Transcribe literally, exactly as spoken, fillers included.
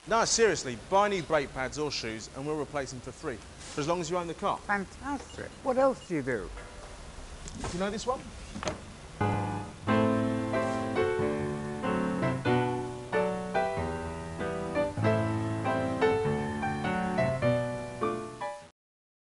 No, seriously, buy new brake pads or shoes and we'll replace them for free, for as long as you own the car. Fantastic. What else do you do? Do you know this one?